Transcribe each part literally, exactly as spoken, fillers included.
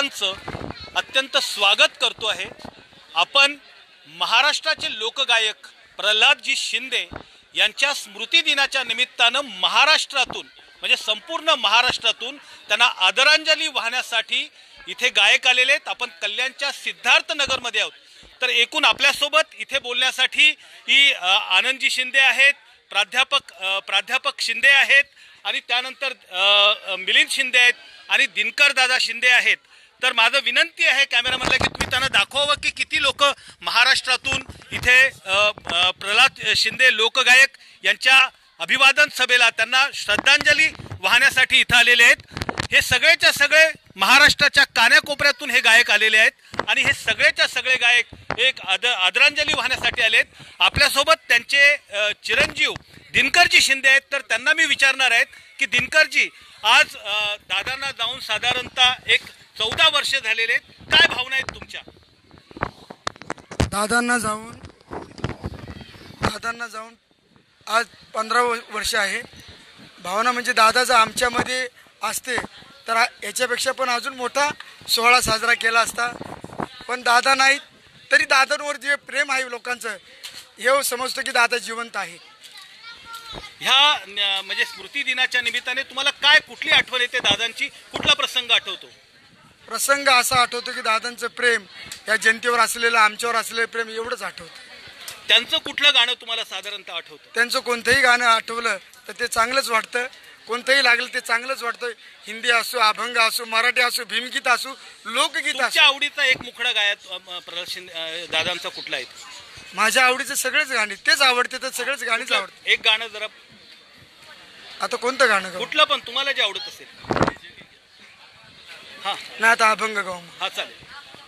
दादांचं अत्यंत स्वागत करतो आहे। आपण महाराष्ट्राचे लोकगायक प्रल्हादजी शिंदे यांच्या स्मृती दिनाच्या निमित्तानं महाराष्ट्रातून म्हणजे संपूर्ण महाराष्ट्रातून त्यांना आदरांजली वाहण्यासाठी इथे गायक आलेले आहेत। आपण कल्याणच्या सिद्धार्थनगरमध्ये आहोत। तर एकूण आपल्यासोबत इथे बोलण्यासाठी ही आनंदजी शिंदे आहेत, प्राध्यापक प्राध्यापक शिंदे आहेत आणि त्यानंतर मिलिंद शिंदे आहेत आणि दिनकर दादा शिंदे आहेत। तर माझं विनंती आहे कॅमेरामॅनला की तुम्ही त्यांना दाखवावं की किती लोक महाराष्ट्रातून इथे प्रल्हाद शिंदे लोकगायक यांच्या अभिवादन सभेला त्यांना श्रद्धांजली वाहण्यासाठी इथं आलेले आहेत। हे सगळेच्या सगळे महाराष्ट्राच्या कानाकोपऱ्यातून हे गायक आलेले आहेत आणि हे सगळेच्या सगळे गायक एक आद आदरांजली वाहण्यासाठी आले आहेत। आपल्यासोबत त्यांचे चिरंजीव दिनकरजी शिंदे आहेत। तर त्यांना मी विचारणार आहेत की दिनकरजी, आज दादांना जाऊन साधारणतः एक चौदा वर्ष झालेले आहेत, काय भावना आहेत तुमच्या? दादांना जाऊन दादांना जाऊन आज पंधरा वर्ष आहे। भावना म्हणजे दादाचा आमच्यामध्ये असते तर याच्यापेक्षा पण अजून मोठा सोहळा साजरा केला असता, पण दादा नाही तरी दादांवर जे प्रेम आहे लोकांचं हे समजतो की दादा जिवंत आहे। ह्या म्हणजे स्मृती दिनाच्या निमित्ताने तुम्हाला काय कुठली आठवण येते दादांची? कुठला प्रसंग आठवतो? प्रसंग असा आठवतो की दादांचं प्रेम या जनतेवर असलेलं, आमच्यावर असलेलं प्रेम एवढंच आठवतं। त्यांचं कुठलं गाणं तुम्हाला साधारणतः आठवतं? त्यांचं कोणतंही गाणं आठवलं तर ते चांगलंच वाटतं, कोणतंही लागलं ते चांगलंच वाटतं। हिंदी असो, अभंग असो, मराठी असो, भीमगीत असो, लोकगीत असो। आवडीचा एक मुखडा गायक प्रल्हाद शिंदे दादांचा कुठला आहे? माझ्या आवडीचे सगळेच गाणे तेच आवडते, तर सगळेच गाणीच आवडते। एक गाणं जरा, आता कोणतं गाणं? कुठलं पण तुम्हाला जे आवडत असेल। हा नाही आता अभंग गाऊ। हा चालेल।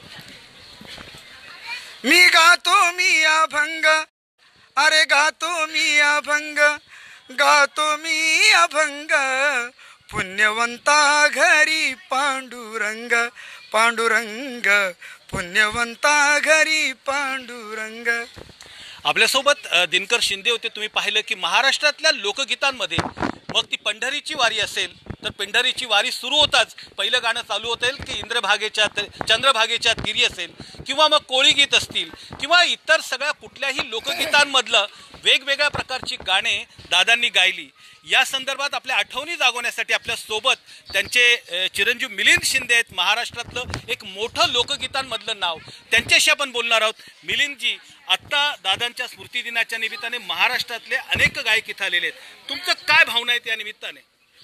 मी गातो मी अभंग, अरे गातो मी अभंग, गातो मी अभंग, पुण्यवंता घरी पांडुरंग, पांडुरंग, पुण्यवंता घरी पांडुरंग। आपल्यासोबत दिनकर शिंदे होते। तुम्ही पाहिलं की महाराष्ट्रातल्या लोकगीतांमध्ये मग ती पंढरीची वारी असेल तर पंढरीची वारी सुरू होताच पहिलं गाणं चालू होतं की इंद्रभागेच्या चंद्रभागेच्या तिरी असेल किंवा मग कोळी गीत असतील किंवा इतर सगळ्या कुठल्याही लोकगीतांमधलं वेगवेगळ्या प्रकारची गाणे दादांनी गायली। या संदर्भात आपल्या आठवणी जागवण्यासाठी आपल्या सोबत त्यांचे चिरंजीव मिलिंद शिंदे आहेत। महाराष्ट्रातलं एक मोठं लोकगीतांमधलं नाव, त्यांच्याशी आपण बोलणार आहोत। मिलिंदजी, आत्ता दादांच्या स्मृती दिनाच्या निमित्ताने महाराष्ट्रातले अनेक गायक इथं आलेले आहेत, तुमचं काय भावना आहेत या निमित्ताने?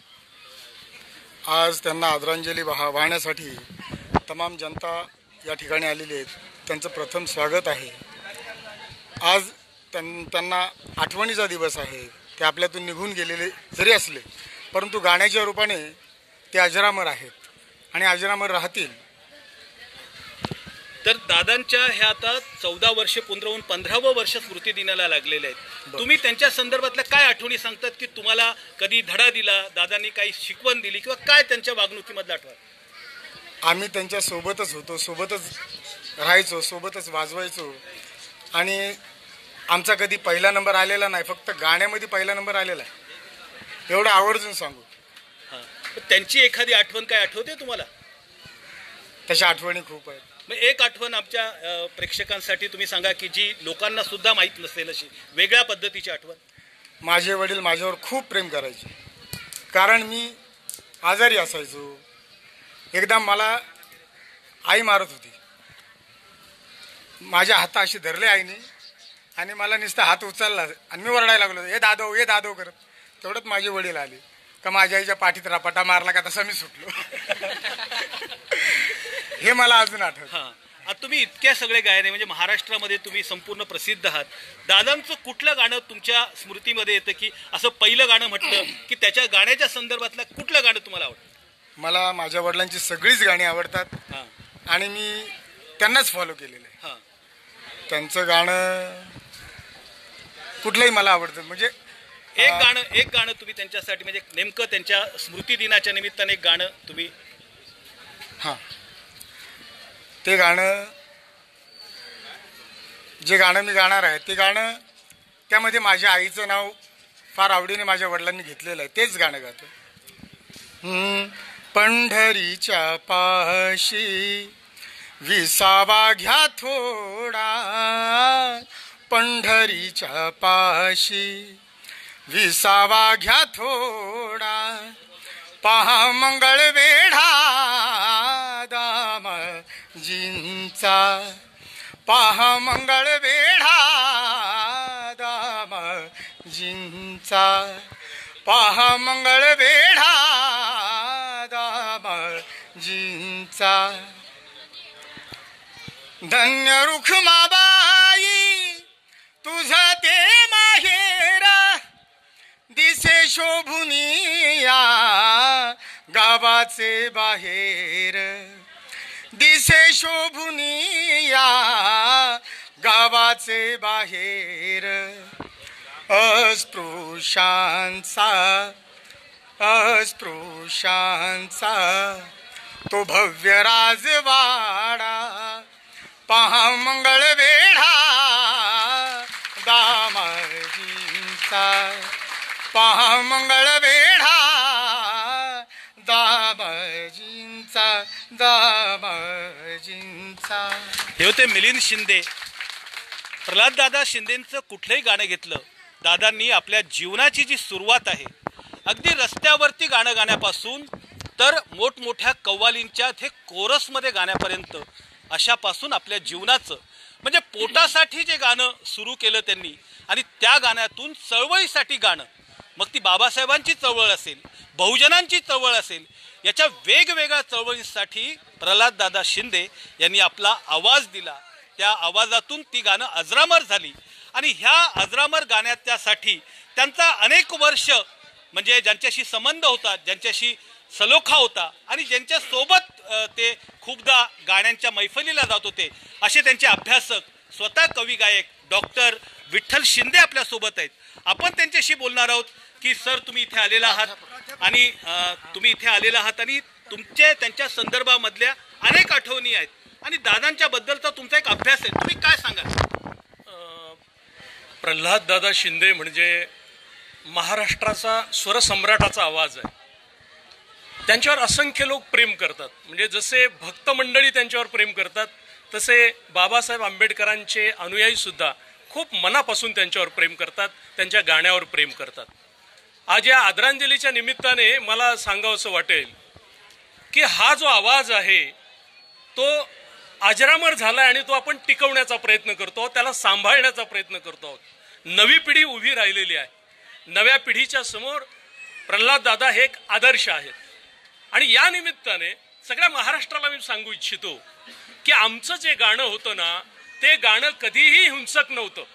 आज त्यांना आदरांजली वाह वाहण्यासाठी तमाम जनता या ठिकाणी आलेली आहेत, त्यांचं प्रथम स्वागत आहे। आज त्यांना आठवणीचा दिवस आहे। ते आपल्यातून निघून गेलेले जरी असले परंतु गाण्याच्या रूपाने ते अजरामर आहेत आणि अजरामर राहतील। तर दादांच्या ह्या आता चौदा वर्ष पूर्ण होऊन पंधरावं वर्ष स्मृती दिनाला लागलेले आहेत। तुम्ही त्यांच्या संदर्भातल्या काय आठवणी सांगतात की तुम्हाला कधी धडा दिला, दादांनी काही शिकवण दिली किंवा काय त्यांच्या वागणुकीमधला आठवण? आम्ही त्यांच्या सोबतच होतो, सोबतच राहायचो, सोबतच वाजवायचो आणि आमचा कधी पहिला नंबर आलेला नाही, फक्त गाण्यामध्ये पहिला नंबर आलेला आहे एवढं आवर्जून सांगू। हां, त्यांची एखादी आठवण काय आठवते तुम्हाला? तशा आठवणी खूप आहेत। मग एक आठवण आमच्या प्रेक्षकांसाठी तुम्ही सांगा की जी लोकांना सुद्धा माहीत नसेल अशी वेगळ्या पद्धतीची आठवण। माझे वडील माझ्यावर खूप प्रेम करायचे, कारण मी आजारी असायचो। एकदा मला आई मारत होती, माझ्या हात अशी धरले आईने आणि मला नुसता हात उचलला आणि मी ओरडायला लागलो, हे दादो हे दादो करत। तेवढंच माझे वडील आले का माझ्या आईच्या पाठीत रपाटा मारला का तसा मी सुटलो। हे मला अजून आठवतं। हां, आता तुम्ही इतक्या सगळे गायने म्हणजे महाराष्ट्रामध्ये तुम्ही संपूर्ण प्रसिद्ध आहात, दादांचं कुठलं गाणं तुमच्या स्मृतीमध्ये येतं की असं पहिलं गाणं म्हटलं की त्याच्या गाण्याच्या संदर्भातलं कुठलं गाणं तुम्हाला आवडतं? मला माझ्या वडिलांची सगळीच गाणी आवडतात। हां, आणि मी त्यांनाच फॉलो केलेलं आहे। हां, त्यांचं गाणं कुठलंही मला आवडतं। म्हणजे एक गाणं एक गाणं तुम्ही त्यांच्यासाठी म्हणजे नेमकं त्यांच्या स्मृती दिनाच्या निमित्ताने एक गाणं तुम्ही? हां, ते गाणं जे गाणं मी गाणार आहे ते गाणं त्यामध्ये माझ्या आईचं नाव फार आवडीने माझ्या वडिलांनी घेतलेलं आहे, तेच गाणं गातो। पंढरीच्या पाशी विसावा घ्या थोडा, पंढरीच्या पाशी विसावा घ्या थोडा, पहा मंगळवेढा दामजींचा, पहा मंगळवेढा दामजींचा, पहा मंगळवेढा दामजींचा. धन्य रुखमाबाई तुझं ते माहेर, दिसे शोभुनिया गावाचे बाहेर, दिसे शोभुनिया गावाचे बाहेर. अस्पृश्यांचा अस्पृश्यांचा तो भव्य राजवाडा, पहा मंगळवेढा दामजींचा, पहा मंगळवेढा दामजींचा, दामजींचा. हे होते मिलिंद शिंदे. प्रल्हाद दादा शिंदेंचं कुठलंही गाणं घेतलं, दादांनी आपल्या जीवनाची जी सुरुवात आहे अगदी रस्त्यावरती गाणं गाण्यापासून तर मोठमोठ्या कव्वालींच्या ते कोरसमध्ये गाण्यापर्यंत अशापासून आपल्या जीवनाचं म्हणजे पोटासाठी जे गाणं सुरू केलं त्यांनी आणि त्या गाण्यातून चळवळीसाठी गाणं, मग ती बाबासाहेबांची चळवळ असेल, बहुजनांची चळवळ असेल, याच्या वेगवेगळ्या चळवळींसाठी प्रल्हाद दादा शिंदे यांनी आपला आवाज दिला. त्या आवाजातून ती गाणं अजरामर झाली आणि ह्या अजरामर गाण्यासाठी त्यांचा अनेक वर्ष म्हणजे ज्यांच्याशी संबंध होता, ज्यांच्याशी सलोखा होता आणि ज्यांच्या सोबत ते खूपदा गाण्यांच्या मैफलीला जात होते असे त्यांचे अभ्यासक स्वतः कवी गायक डॉक्टर विठ्ठल शिंदे आपल्या सोबत आहेत. आपण त्यांच्याशी बोलणार आहोत की सर तुम्ही इथे आलेला आहात आणि तुम्ही इथे आलेला आहात आणि तुमचे त्यांच्या संदर्भामधल्या अनेक आठवणी आहेत आणि दादांच्या बद्दलचा तुमचा एक अभ्यास आहे, तुम्ही काय सांगाल? प्रल्हाद दादा शिंदे म्हणजे महाराष्ट्राचा स्वरसम्राटाचा आवाज आहे. त्यांच्यावर असंख्य लोक प्रेम करतात, म्हणजे जसे भक्त मंडळी त्यांच्यावर प्रेम करतात तसे बाबासाहेब आंबेडकरांचे अनुयायी सुद्धा खूप मनापासून त्यांच्यावर प्रेम करतात, त्यांच्या गाण्यावर प्रेम करतात. आज या आदरांजलीच्या निमित्ताने मला सांगावंसं वाटेल की हा जो आवाज आहे तो अजरामर झालाय आणि तो आपण टिकवण्याचा प्रयत्न करतो, त्याला सांभाळण्याचा प्रयत्न करतो. नवी पिढी उभी राहिलेली आहे, नव्या पिढीच्या समोर प्रल्हाद दादा हे एक आदर्श आहेत. आणि या निमित्ताने सगळ्या महाराष्ट्राला मी सांगू इच्छितो की आमचं जे गाणं होतं ना ते गाणं कधीही हिंसक नव्हतं.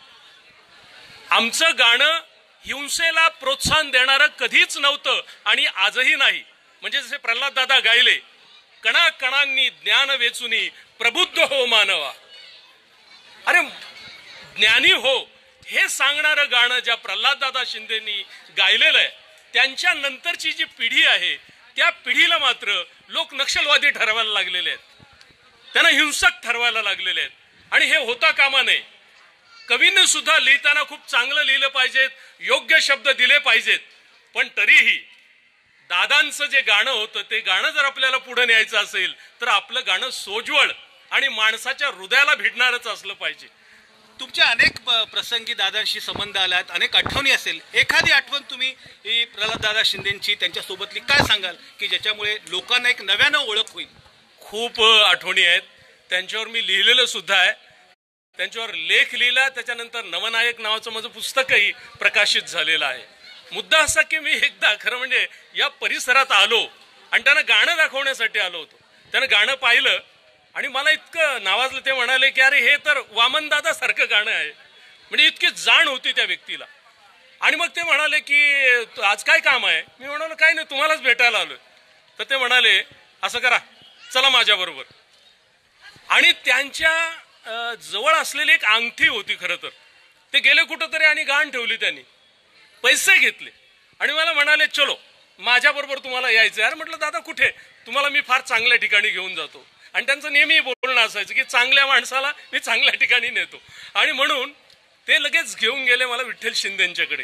आमचं गाणं हिंसेला प्रोत्साहन देणारं कधीच नव्हतं आणि आजही नाही. म्हणजे जसे प्रल्हाद दादा गायले, कणा कणांनी ज्ञान वेचुनी प्रबुद्ध हो मानवा, अरे ज्ञानी हो हे सांगणारं गाणं ज्या प्रल्हाद दादा शिंदेनी गायलेलं आहे, त्यांच्या नंतरची जी पिढी आहे त्या पिढीला मात्र लोक नक्षलवादी ठरवायला लागलेले आहेत, त्यांना हिंसक ठरवायला लागलेले आहेत. आणि हे होता कामा नये. कवीने सुद्धा लिहिताना खूप चांगलं लिहिलं पाहिजेत, योग्य शब्द दिले पाहिजेत, पण तरीही दादांचं जे गाणं होतं ते गाणं जर आपल्याला पुढे न्यायचं असेल तर आपलं गाणं सोज्वळ आणि माणसाच्या हृदयाला भिडणारच असलं पाहिजे. तुमच्या अनेक प्रसंगी दादांशी संबंध आलात, अनेक आठवणी असेल, एखादी आठवण तुम्ही ही प्रल्हाद दादा शिंदेंची त्यांच्यासोबतली काय सांगाल की ज्याच्यामुळे लोकांना एक नव्यानं ओळख होईल? खूप आठवणी आहेत, त्यांच्यावर मी लिहिलेलं सुद्धा आहे, त्यांच्यावर लेख लिहिला, त्याच्यानंतर नवनायक नावाचं माझं पुस्तकही प्रकाशित झालेलं आहे. मुद्दा असा की मी एकदा खरं म्हणजे या परिसरात आलो आणि त्यांना गाणं दाखवण्यासाठी आलो होतो. त्यानं गाणं पाहिलं आणि मला इतकं नावाजलं, ते म्हणाले की अरे हे तर वामनदादा सारखं गाणं आहे, म्हणजे इतकी जाण होती त्या व्यक्तीला. आणि मग ते म्हणाले की आज काय काम आहे? मी म्हणालो काय नाही, तुम्हालाच भेटायला आलोय. तर ते म्हणाले असं करा, चला माझ्या बरोबर. आणि त्यांच्या जवळ असलेली एक अंगठी होती खरं तर, ते गेले कुठंतरी आणि गाण ठेवली त्यांनी, पैसे घेतले आणि मला म्हणाले चलो माझ्या बरोबर तुम्हाला यायचं. यार म्हटलं दादा कुठे? तुम्हाला मी फार चांगल्या ठिकाणी घेऊन जातो. आणि त्यांचं नेहमी बोलणं असायचं की चांगल्या माणसाला मी चांगल्या ठिकाणी नेतो. आणि म्हणून ते लगेच घेऊन गेले मला विठ्ठल शिंदेंच्याकडे.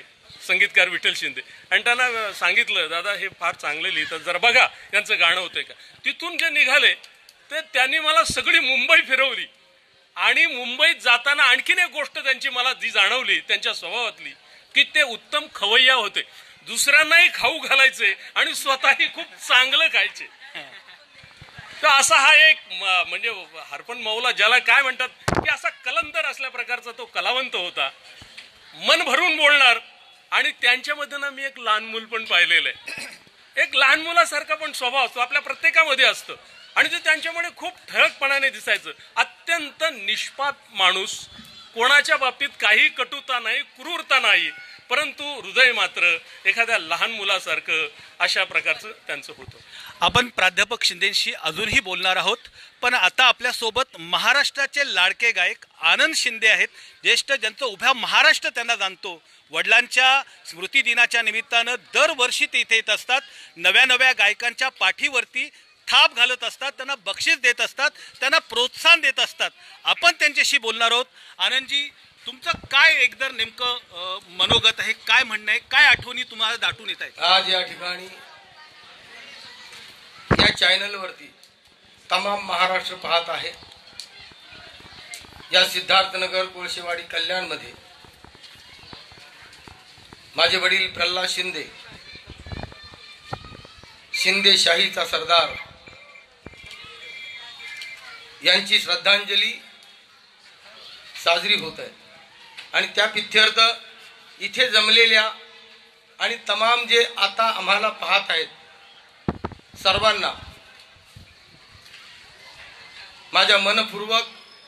संगीतकार विठ्ठल शिंदे, आणि त्यांना सांगितलं दादा हे फार चांगले लिहितात, जरा बघा यांचं गाणं होतंय का. तिथून जे निघाले ते त्यांनी मला सगळी मुंबई फिरवली, आणि मुंबईत जाताना आणखीन एक गोष्ट त्यांची मला जी जाणवली त्यांच्या स्वभावातली, की ते उत्तम खवय्या होते, दुसऱ्यांनाही खाऊ घालायचे आणि स्वतःही खूप चांगलं खायचे. तर असा हा एक म्हणजे हरपन मौला ज्याला काय म्हणतात की असा कलंदर असल्या प्रकारचा तो कलावंत होता, मन भरून बोलणार. आणि त्यांच्यामध्ये ना मी एक लहान मूल पण पाहिलेलं आहे, एक लहान मुलासारखा पण स्वभाव असतो आपल्या प्रत्येकामध्ये असतं, आणि ते त्यांच्यामध्ये खूप ठळकपणाने दिसायचं. अत्यंत निष्पाप माणूस, कोणाच्या बाबतीत काही कटुता नाही, क्रूरता नाही, परंतु हृदय मात्र एखाद्या लहान मुलासारखं अशा प्रकारचं त्यांचं होतं. आपण प्राध्यापक शिंदेशी अजूनही बोलणार आहोत, पण आता आपल्यासोबत महाराष्ट्राचे लाडके गायक आनंद शिंदे आहेत, ज्येष्ठ, ज्यांचं उभ्या महाराष्ट्र त्यांना जाणतो. वडिलांच्या स्मृती दिनाच्या निमित्तानं दरवर्षी ते इथे येत असतात, नव्या नव्या गायकांच्या पाठीवरती थाप घालत असतात, त्यांना बक्षीस देत असतात, त्यांना प्रोत्साहन देत असतात. आपण त्यांच्याशी बोलणार आहोत. आनंदजी, तुमचं काय एकदा नेमकं मनोगत आहे, काय म्हणणं आहे, काय आठवणी तुम्हाला दाटून येत आहेत? आज या ठिकाणी या चॅनलवरती तमाम महाराष्ट्र पाहत आहे. या सिद्धार्थनगर कोळशेवाडी कल्याणमध्ये माझे वडील प्रल्हाद शिंदे, शिंदे शाहीचा सरदार, यांची श्रद्धांजली साजरी होत आहे. आणि त्या प्रित्यर्थ इथे जमलेल्या आणि तमाम जे आता आम्हाला पाहत आहेत सर्वांना माझ्या मनपूर्वक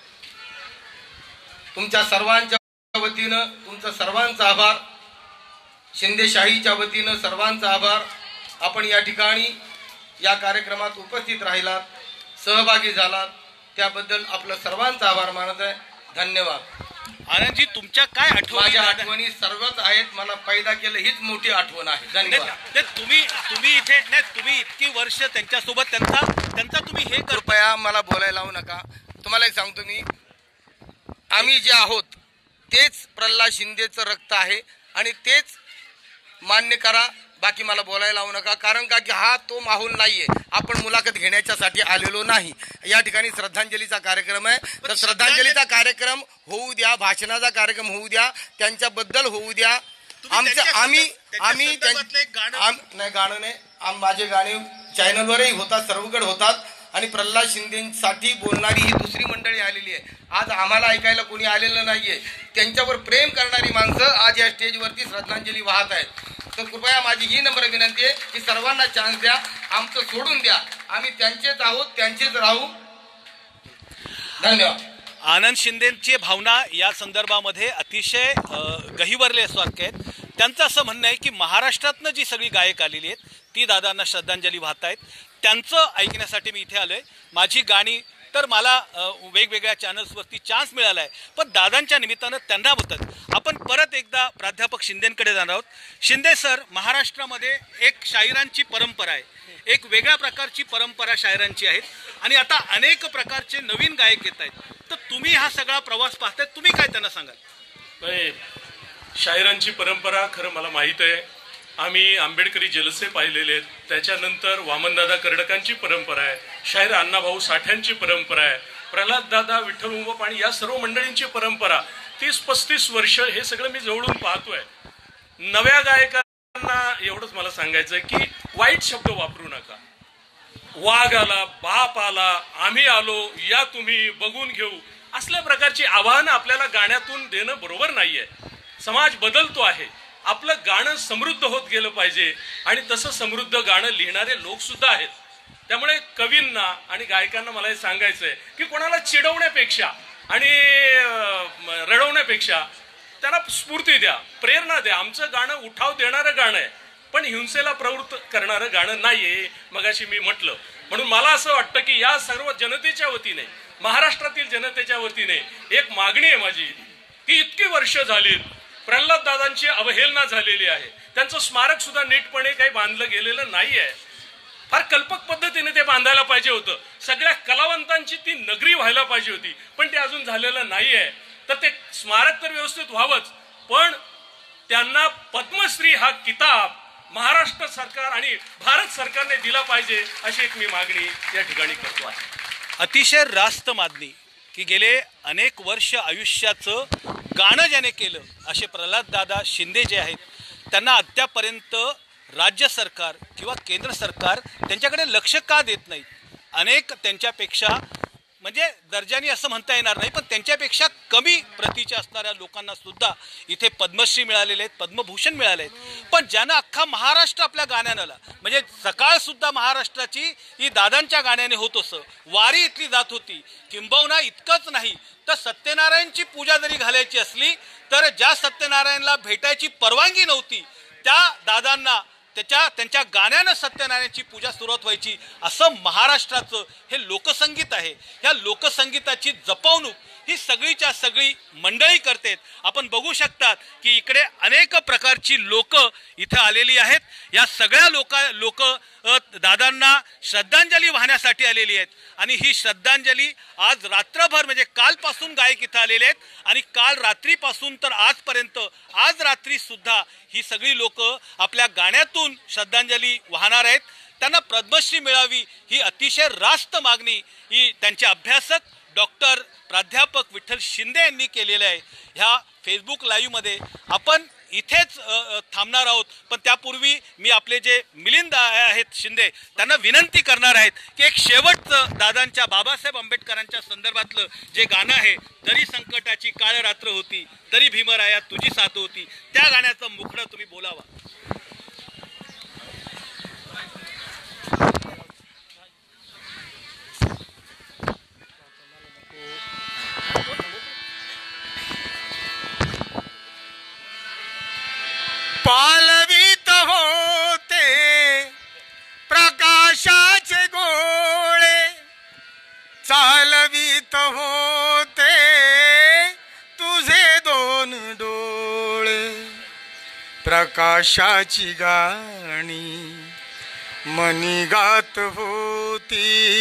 तुमच्या सर्वांच्या वतीनं तुमचा सर्वांचा आभार, शिंदेशाहीच्या वतीनं सर्वांचा आभार. आपण या ठिकाणी या कार्यक्रमात उपस्थित राहिलात, सहभागी झालात, त्याबद्दल आपलं सर्वांचा आभार मानत आहे. धन्यवाद. आनंदजी, तुमच्या काय आठवणी? माझ्या आठवणी सर्वच आहेत, मला पैदा केलं हीच मोठी आठवण आहे. धन्यवाद. तुम्ही तुम्ही इथे नाही, तुम्ही इतकी वर्ष त्यांच्यासोबत त्यांचा त्यांचा तुम्ही हे कृपया मला बोलायला लावू नका. तुम्हाला एक सांगतो मी, आम्ही जे आहोत तेच प्रल्हाद शिंदेचं रक्त आहे आणि तेच मान्य करा, बाकी मला बोलायला लावू नका. कारण का की हा तो माहोल नाहीये, आपण मुलाखत घेण्याच्यासाठी आलेलो नाही. या ठिकाणी श्रद्धांजलीचा कार्यक्रम आहे, तर श्रद्धांजलीचा कार्यक्रम होऊ द्या, भाषणाचा कार्यक्रम होऊ द्या, त्यांच्याबद्दल होऊ द्या. आमचं आम्ही आम्ही नाही गाणं नाही, आम माझे गाणे चॅनलवरही होतात, सर्वकडे होतात. आणि प्रल्हाद शिंदेसाठी बोलणारी ही दुसरी मंडळी आलेली आहे. आज आम्हाला ऐकायला कोणी आलेलं नाहीये. त्यांच्यावर प्रेम करणारी माणसं आज या स्टेजवरती श्रद्धांजली वाहत आहेत. तर कृपया माझी ही नम्र विनंती आहे की सर्वांना चान्स द्या, आमचं सोडून द्या. आम्ही त्यांचेच आहोत, त्यांचेच राहू. धन्यवाद. आनंद शिंदेची भावना या संदर्भामध्ये अतिशय गहिवरल्यासारखे आहेत. त्यांचं असं म्हणणं आहे की महाराष्ट्रातनं जी सगळी गायक आलेली आहेत ती दादांना श्रद्धांजली वाहत आहेत. त्यांचं ऐकण्यासाठी मी इथे आलोय. माझी गाणी तर मला वेगवेगळ्या चॅनल्सवरती चान्स मिळाला आहे, पण दादांच्या निमित्तानं त्यांना होतात. आपण परत एकदा प्राध्यापक शिंदेंकडे जाणार आहोत. शिंदे सर, महाराष्ट्रामध्ये एक शाहिरांची परंपरा आहे, एक वेगळ्या प्रकारची परंपरा शाहिरांची आहे, आणि आता अनेक प्रकारचे नवीन गायक येत आहेत. तर तुम्ही हा सगळा प्रवास पाहताय, तुम्ही काय त्यांना सांगाल? शाहिरांची परंपरा खरं मला माहीत आहे. आम्ही आंबेडकरी जलसे पाहिलेले आहेत, त्याच्यानंतर वामनदादा कर्डकांची परंपरा आहे, शाहीर अण्णाभाऊ साठ्यांची परंपरा आहे, प्रल्हाददादा, विठ्ठल उमप आणि या सर्व मंडळींची परंपरा तीस पस्तीस वर्ष हे सगळं मी जवळून पाहतोय. नव्या गायकांना एवढंच मला सांगायचं की वाईट शब्द वापरू नका. वाघ आला, बाप आला, आम्ही आलो, या तुम्ही बघून घेऊ, असल्या प्रकारची आव्हानं आपल्याला गाण्यातून देणं बरोबर नाहीये. समाज बदलतो आहे, आपलं गाणं समृद्ध होत गेलं पाहिजे, आणि तसं समृद्ध गाणं लिहिणारे लोक सुद्धा आहेत. त्यामुळे कवींना आणि गायकांना मला हे सांगायचंय की कोणाला चिडवण्यापेक्षा आणि रडवण्यापेक्षा त्यांना स्फूर्ती द्या, प्रेरणा द्या. आमचं गाणं उठाव देणारं गाणं आहे, पण हिंसेला प्रवृत्त करणारं गाणं नाहीये, मगाशी मी म्हटलं. म्हणून मला असं वाटतं की या सर्व जनतेच्या वतीने, महाराष्ट्रातील जनतेच्या वतीने एक मागणी आहे माझी की इतकी वर्ष झाली प्रल्हाद दादांची अवहेलना झालेली आहे, त्यांचं स्मारक सुद्धा नीटपणे काही बांधलं गेलेलं नाहीये. फार कल्पक पद्धतीने ते बांधायला पाहिजे होतं, सगळ्या कलावंतांची ती नगरी व्हायला पाहिजे होती, पण ते अजून झालेलं नाहीये. तर ते स्मारक तर व्यवस्थित व्हावंच, पण त्यांना पद्मश्री हा किताब महाराष्ट्र सरकार आणि भारत सरकारने दिला पाहिजे अशी एक मी मागणी या ठिकाणी करतो आहे। अतिशय रास्त मागणी की गेले अनेक वर्ष आयुष्याचं गाणं ज्याने केलं असे प्रल्हाद दादा शिंदे जे आहेत त्यांना अद्यापर्यंत राज्य सरकार किंवा केंद्र सरकार त्यांच्याकडे लक्ष का देत नाही। अनेक त्यांच्यापेक्षा म्हणजे दर्जानी असं म्हणता येणार नाही पण त्यांच्यापेक्षा कमी प्रतीच्या असणाऱ्या लोकांना सुद्धा इथे पद्मश्री मिळालेले आहेत, पद्मभूषण मिळाले आहेत। पण ज्यांना अख्खा महाराष्ट्र आपल्या गाण्यानं म्हणजे सकाळ सुद्धा महाराष्ट्राची ही दादांच्या गाण्याने होत असं वारी इथली जात होती। किंबहुना इतकंच नाही तर सत्यनारायणची पूजा जरी घालायची असली तर ज्या सत्यनारायणला भेटायची परवानगी नव्हती त्या दादांना त्याच्या त्यांच्या गाण्यानं सत्यनारायणची पूजा सुरुवात व्हायची। असं महाराष्ट्राचं हे लोकसंगीत आहे। ह्या लोकसंगीताची जपवणूक ही सगळीच्या सगळी मंडळी करतात। आपण बघू शकतात की इकडे अनेक प्रकारची लोक इथे आलेली आहेत। या सगळ्या लोक लोक दादांना श्रद्धांजली वाहण्यासाठी आलेली आहेत आणि ही श्रद्धांजली आज रात्रभर म्हणजे कालपासून गायक इथं आलेले आहेत आणि काल रात्रीपासून तर आजपर्यंत आज रात्री सुद्धा ही सगळी लोक आपल्या गाण्यातून श्रद्धांजली वाहणार आहेत। त्यांना पद्मश्री मिळावी ही अतिशय रास्त मागणी ही त्यांचे अभ्यासक डॉक्टर प्राध्यापक विठ्ठल शिंदे यांनी केलेलं आहे। ह्या फेसबुक लाईव्हमध्ये आपण इथेच थांबणार आहोत पण त्यापूर्वी मी आपले जे मिलिंद आहेत शिंदे त्यांना विनंती करणार आहेत की एक शेवटचं दादांच्या बाबासाहेब आंबेडकरांच्या संदर्भातलं जे गाणं आहे तरी संकटाची काळ रात्र होती तरी भीमराया तुझी साथ होती त्या गाण्याचं मुखडं तुम्ही बोलावा। पालवित होते प्रकाशाचे गोळे चालवित होते तुझे दोन डोळे प्रकाशाची गाणी मनी गात होती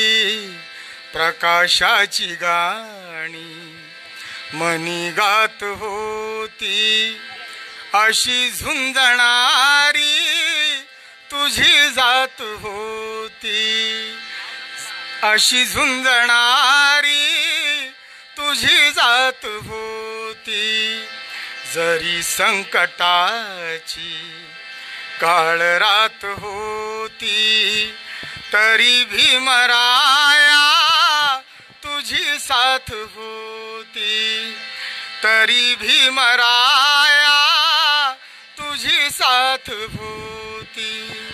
प्रकाशाची गाणी मनी गात होती अशी झुंजणारी तुझी जात होती अशी झुंजणारी तुझी जात होती जरी संकटाची काळ रात होती तरी भीमराया तुझी साथ होती तरी भीमराया तुझी साथ होती।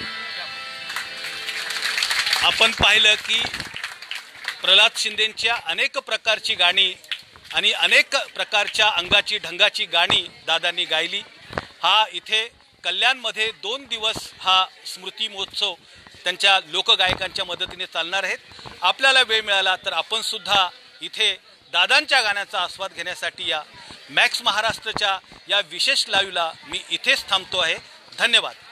आपण पाहिलं की प्रल्हाद शिंदेंच्या अनेक प्रकारची गाणी आणि अनेक प्रकारच्या अंगाची ढंगाची गाणी दादांनी गायली। हा इथे कल्याणमध्ये दोन दिवस हा स्मृती महोत्सव त्यांच्या लोकगायकांच्या मदतीने चालणार आहेत। आपल्याला वेळ मिळाला तर आपण सुद्धा इथे दादांच्या गाण्याचा आस्वाद घेण्यासाठी या मॅक्स महाराष्ट्राच्या या विशेष लाईव्हला मी इथेच थांबतो आहे। धन्यवाद।